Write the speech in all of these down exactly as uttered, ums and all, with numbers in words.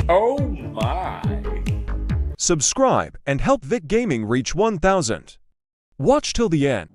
Oh my! Subscribe and help Vic Gaming reach one thousand. Watch till the end.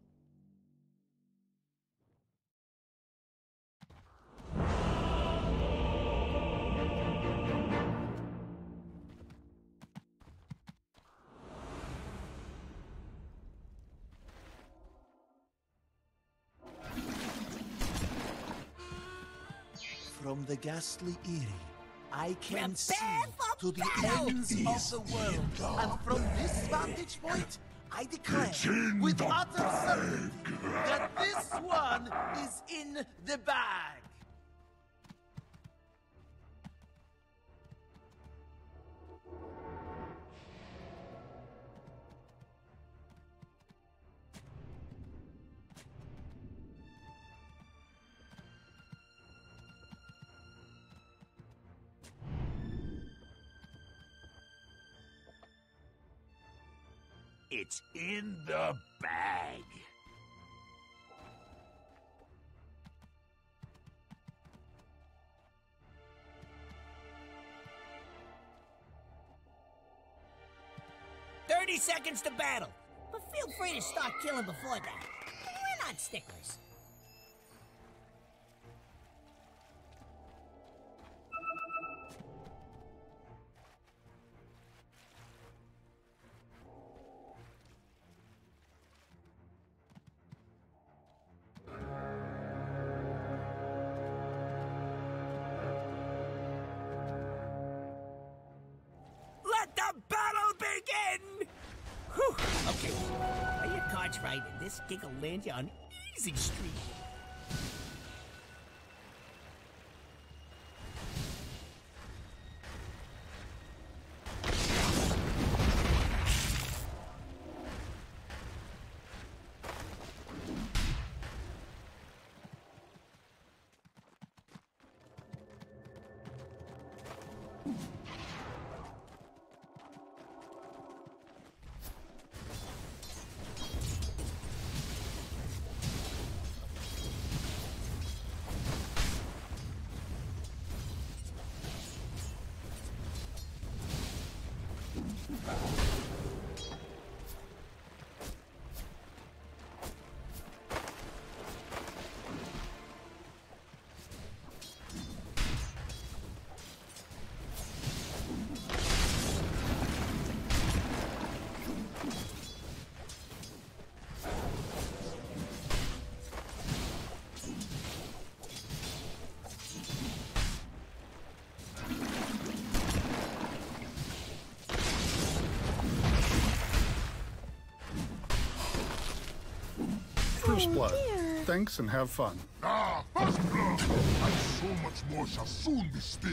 From the ghastly Eyrie, I can see Prepare to the battle! ends of the world. And from this vantage point, I declare with utter certainty that this one is in the bag. It's in the bag. Thirty seconds to battle, but feel free to start killing before that. We're not sticklers. Let the battle begin! Whew. Okay, play your cards right, and this gig will land you on easy street. First blood. Thanks and have fun. Ah, first blood! And so much more shall soon be spilled.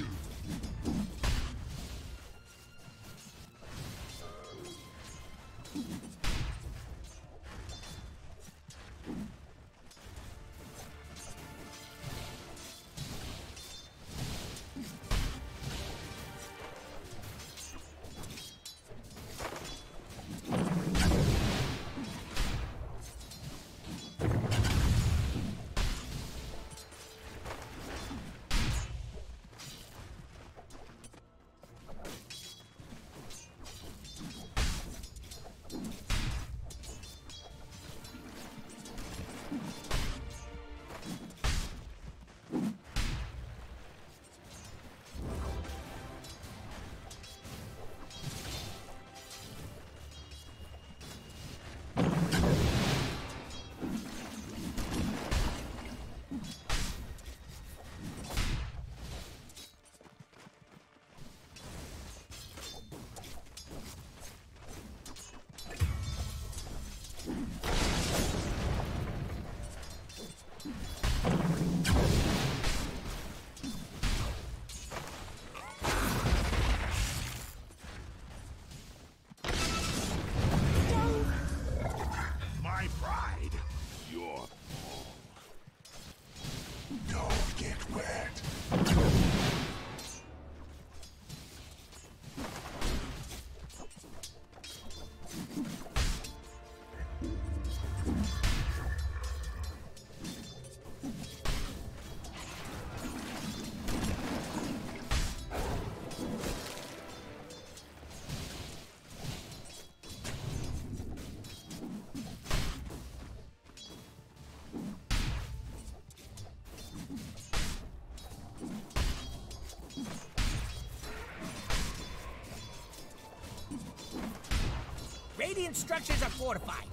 Radiant structures are fortified.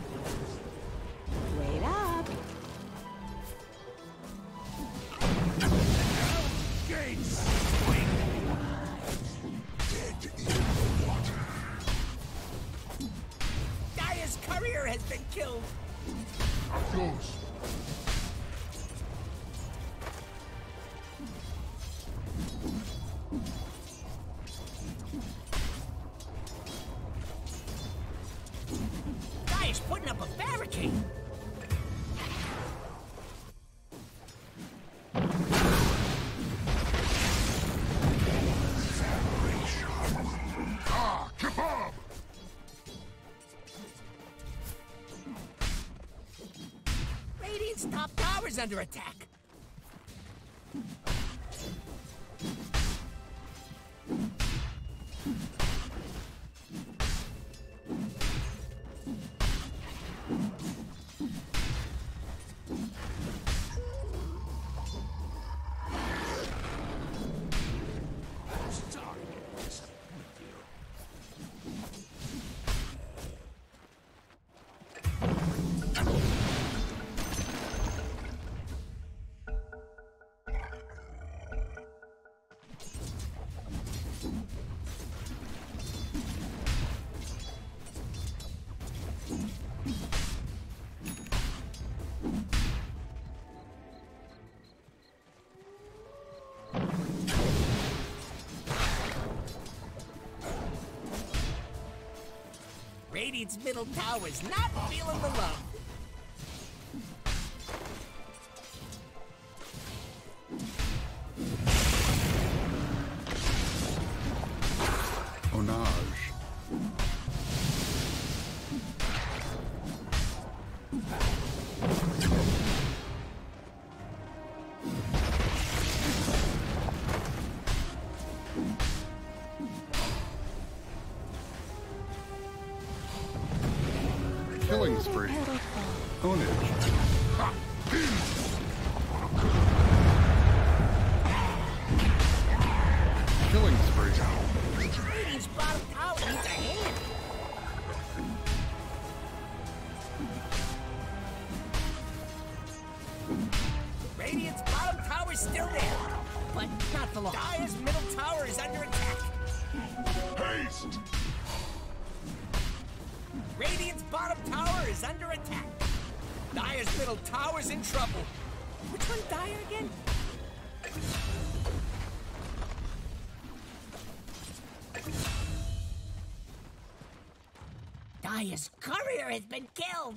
Wait up. Gates swing. Dead in the water. Dire's courier has been killed. Close. Dire's putting up a barricade. Ah, kebab! Radiant's top tower's under attack. Radiant's middle tower's not feeling the love. Onage. Killing spree. Ownage. Killing spree. Radiant's bottom tower needs a hand. Radiant's bottom tower's still there, but not for long. Dire's middle tower is under attack. Haste! Radiant's bottom tower is under attack. Dire's middle tower's in trouble. Which one's Dire again? Dire's courier has been killed.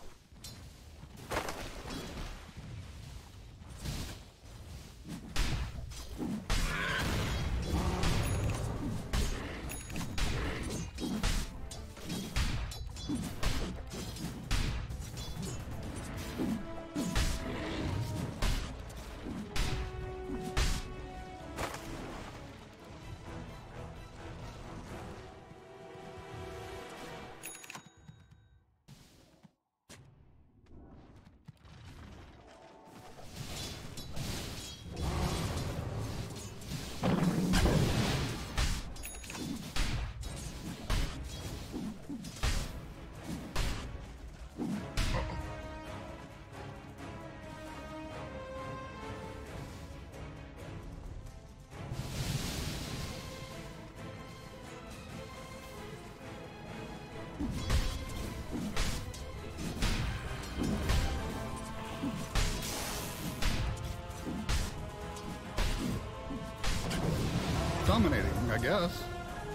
Dominating, I guess.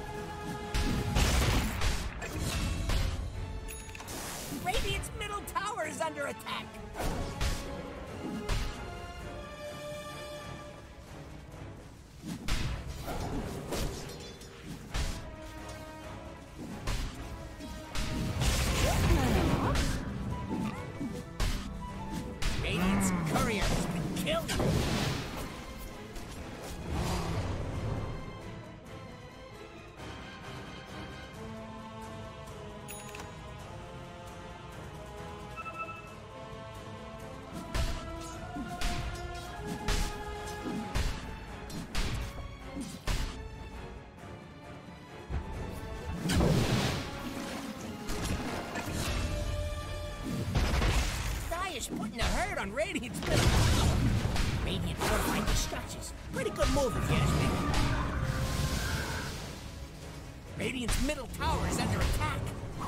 Radiant's middle tower is under attack. Radiant's courier has been killed. Dire's putting a hurt on Radiant's middle tower. Radiant fortifying the structures. Pretty good move if you ask me. Radiant's middle tower is under attack.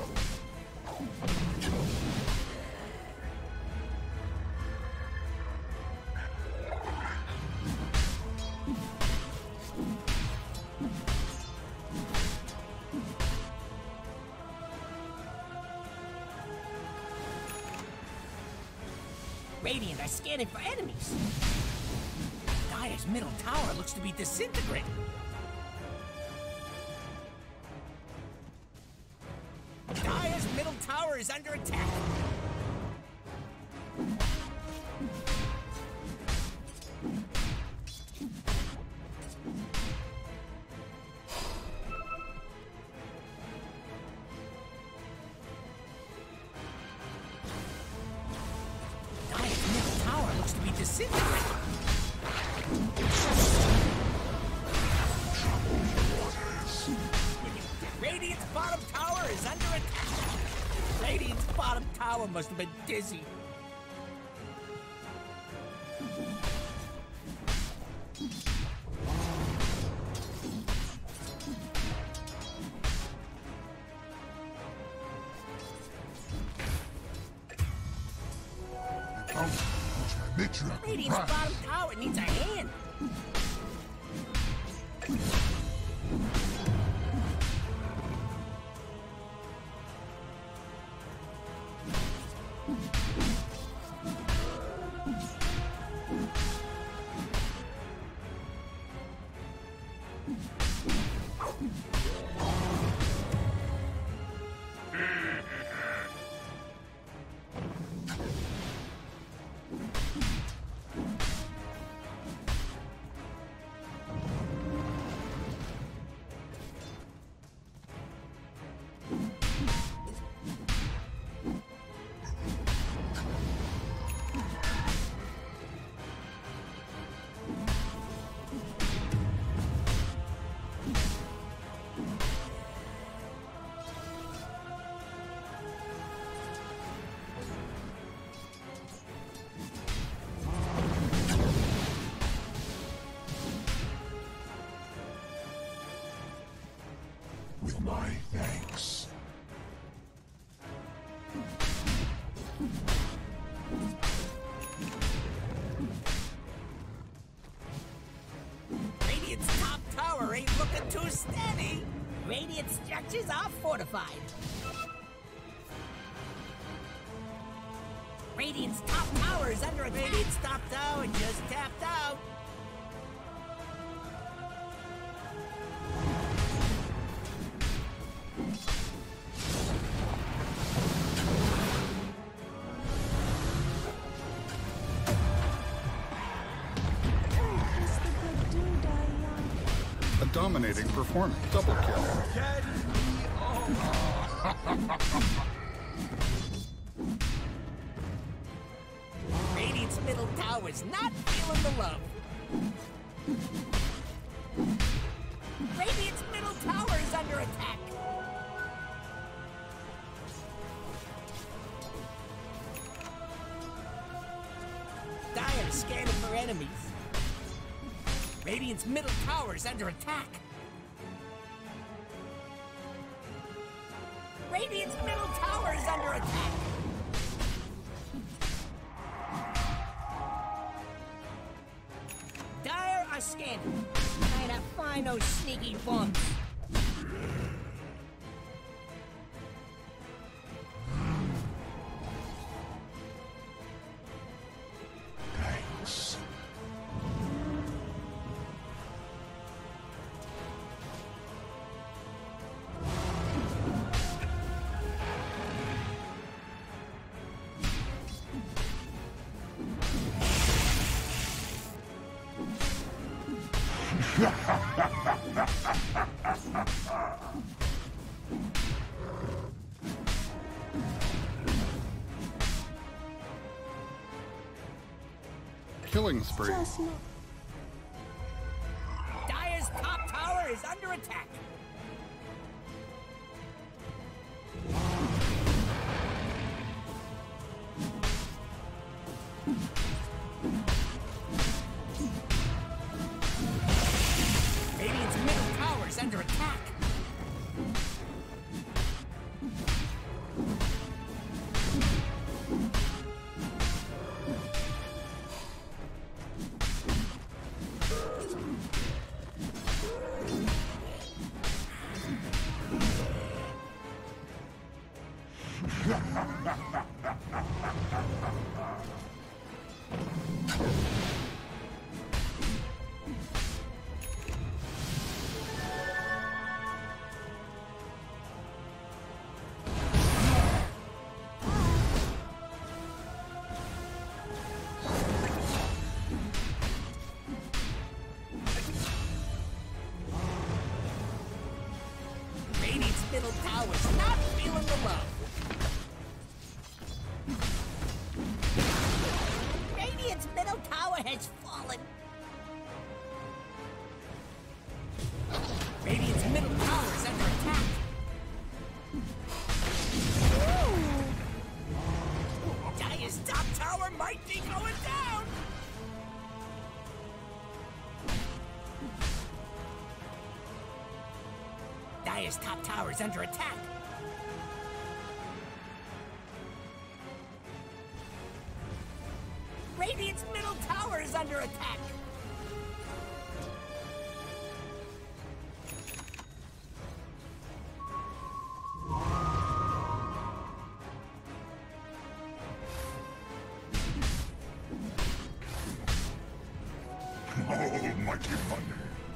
Radiant are scanning for enemies. Dire's middle tower looks to be disintegrating. Dire's middle tower is under attack. Dire's middle tower looks to be disintegrating. Radiant's bottom tower is under attack. Radiant's bottom tower must have been dizzy. Radiant's bottom tower needs a hand. With my thanks. Radiant's top tower ain't looking too steady. Radiant structures are fortified. Radiant's top tower is under attack. Radiant's top tower just tapped out. A dominating performance. Double kill. Radiant's middle tower's not feeling the love. Radiant's middle tower is under attack. Dire scanning for enemies. Radiant's middle tower is under attack. Radiant's middle tower is under attack. Dire are scanning. Trying to find those sneaky bumps. Thanks. Killing spree. Dire's top tower is under attack. has fallen. Radiant's middle tower is under attack. Dire's top tower might be going down. Dire's top tower is under attack. Radiant's middle tower is under attack. Almighty thunder.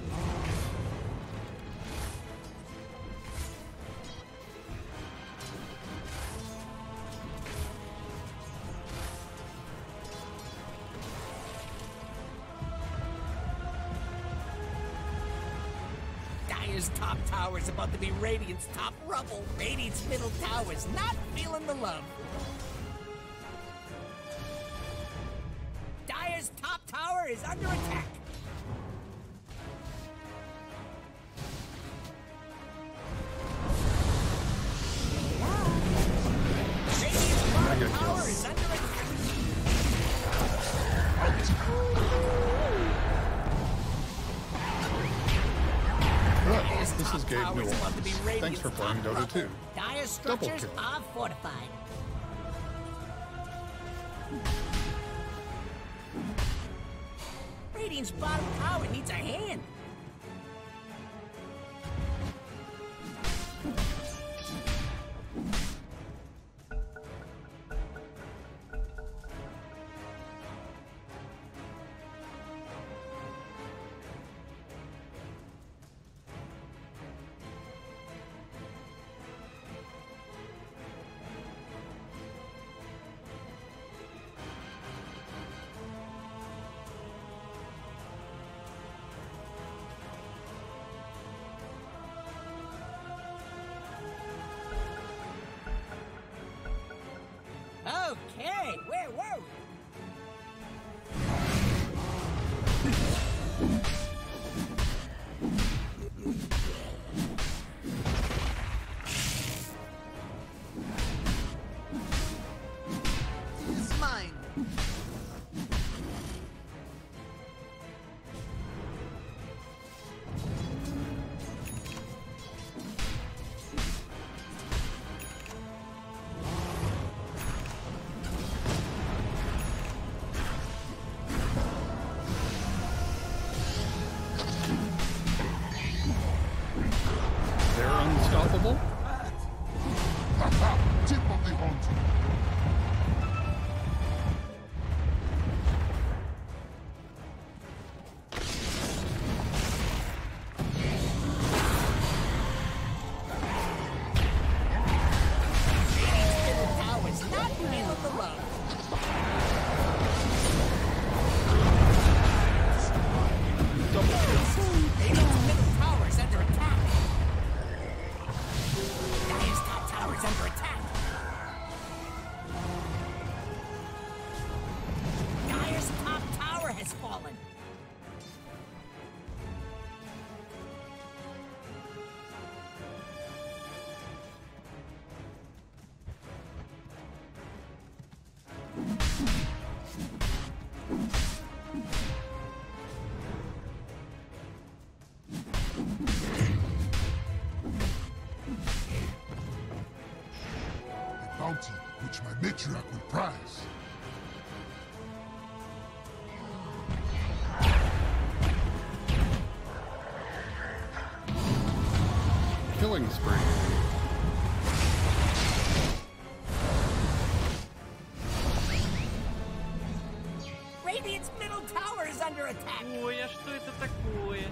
Dire's top tower is about to be Radiant's top rubble. Radiant's middle tower is not feeling the love. Dire's top tower is under attack. Radiant's bottom tower is under attack. This is Gabe Newell. Thanks for playing Dota two. Dire Double structures kill. are fortified. Radiant's bottom tower needs a hand. Okay, where were we? It's mine. They're unstoppable? Haha! Tip of the hunt. Middle tower is not feeling the love. Radiant's middle tower is under attack. Dire's top tower is under attack. Dire's top tower has fallen. A bounty which my matriarch would prize. Killing spree. Radiant's middle tower is under attack. Ой, а что это такое?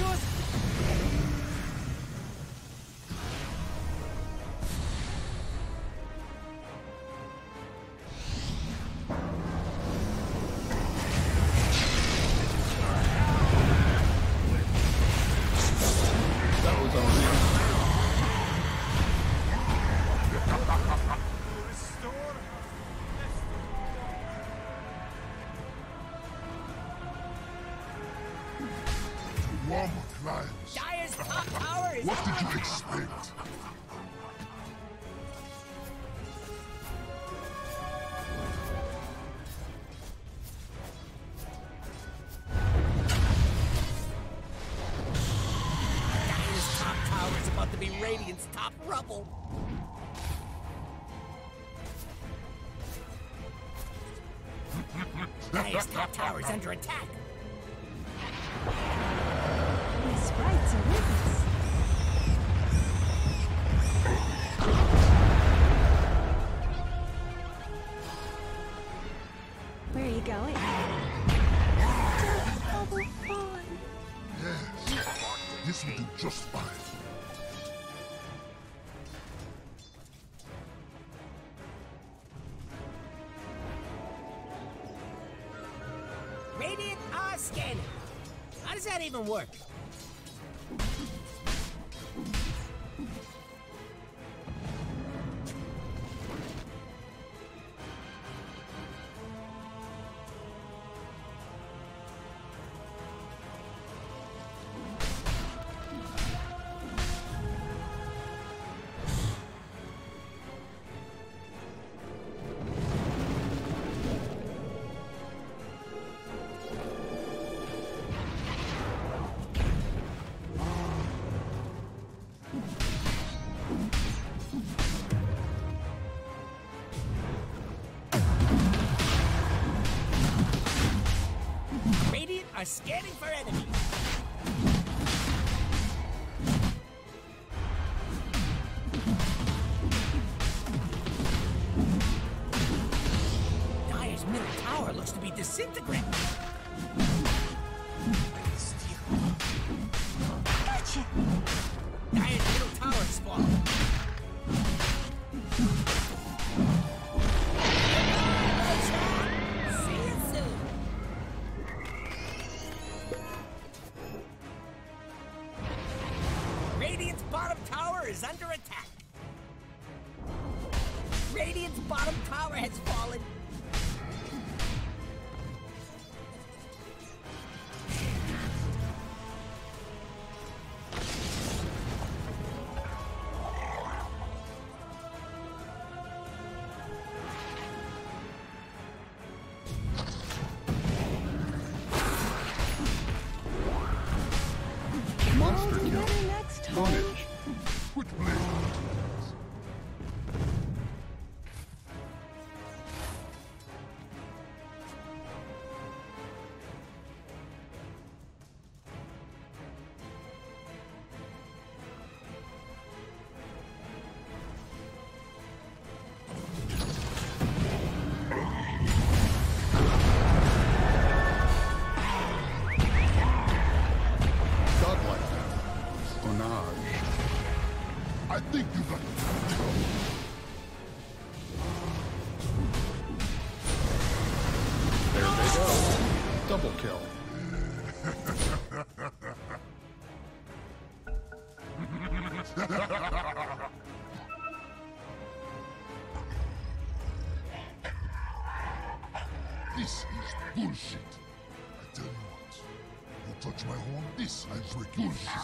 That was on is What did you under expect? Dire's top tower is about to be Radiant's top rubble. Dire's top tower is under attack. These sprites are with us. Where are you going? Just bubble fun. Yes. This will do just fine. Radiant are scanning. How does that even work? Radiant are scanning for enemies. Dire's middle tower looks to be disintegrating. Gotcha! Dire's middle tower is falling. See you soon. Radiant's bottom tower is under attack. Radiant's bottom tower has fallen. Monster All kill. together next time. Carnage. Quit playing. Godlike. Onage. I think you got it. There they go. Double kill. This is bullshit. I tell you what. You touch my horn, this I break your shit.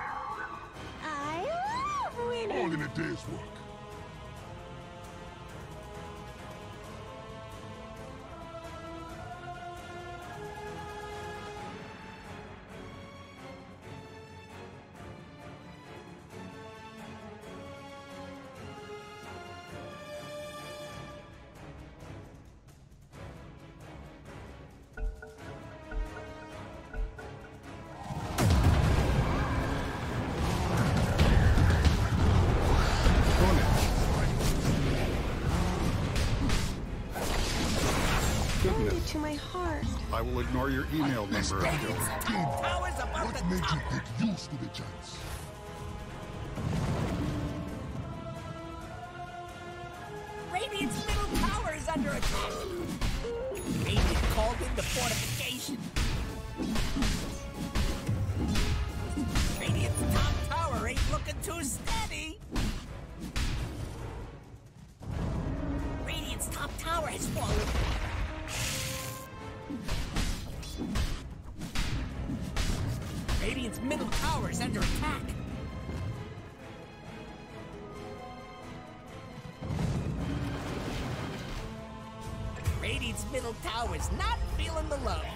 I love All winning. in a day's work. Tender to my heart. I will ignore your email This number. battle Gil. is doomed. Tower's about What to made you top. get used to the chance? Radiant's middle tower is under attack. Radiant called in the fortification. Radiant's top tower ain't looking too steady. Radiant's top tower has fallen. Radiant's middle tower is under attack. tower's not feeling the love.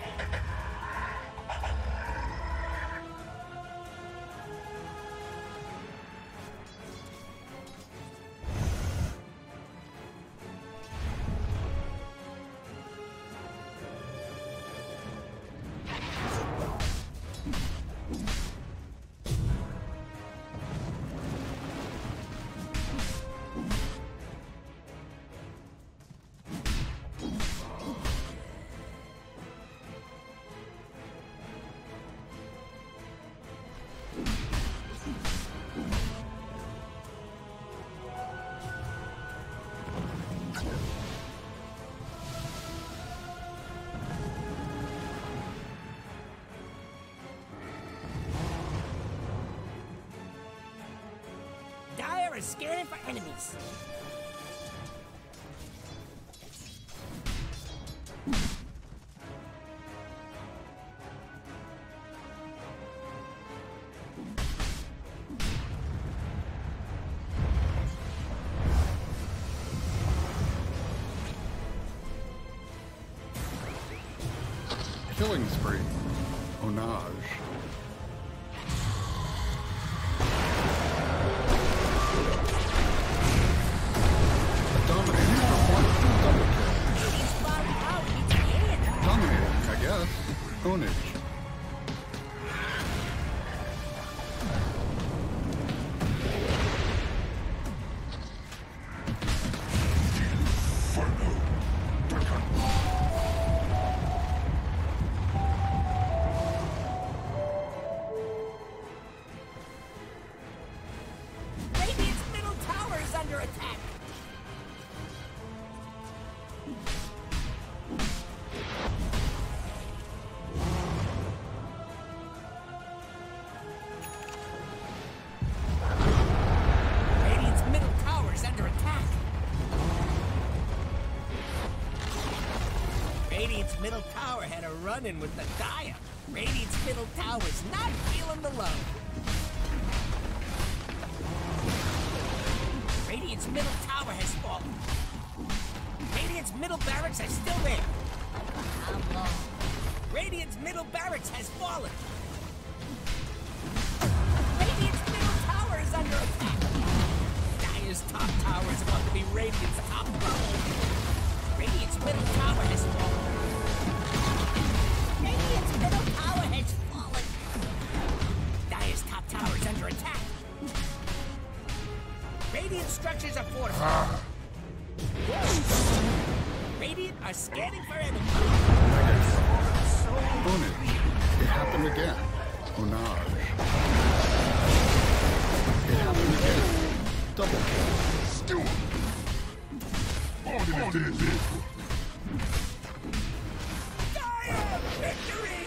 Dire is scanning for enemies. Killing spree. Onage. Ownage. Radiant's middle tower is under attack. Radiant's middle tower had a run-in with the Dire. Radiant's middle tower's not feeling the love. Radiant's middle tower has fallen. Radiant's middle barracks are still there. How long? Radiant's middle barracks has fallen. Radiant's middle tower is under attack. Dire's top tower is about to be Radiant's top tower. Radiant's middle tower has fallen. Radiant's middle tower has fallen. Dire's top tower is under attack. Radiant structures are fortified. Radiant are scanning for enemies. Ownage. It happened again. Onage. It happened again. Double kill. Still. Ordinary. Dire victory!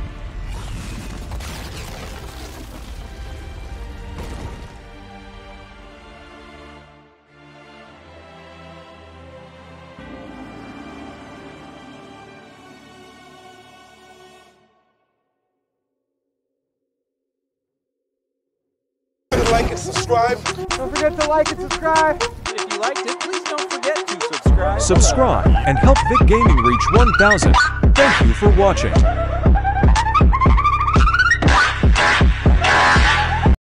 Like and subscribe. Don't forget to like and subscribe. If you liked it, please don't forget to subscribe. Subscribe and help Vic Gaming reach one thousand. Thank you for watching.